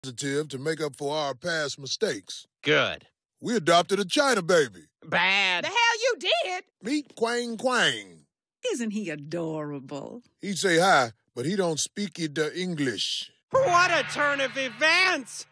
positive to make up for our past mistakes. Good. We adopted a China baby. Bad. The hell you did? Meet Quang Quang. Isn't he adorable? He say hi, but he don't speak it English. What a turn of events!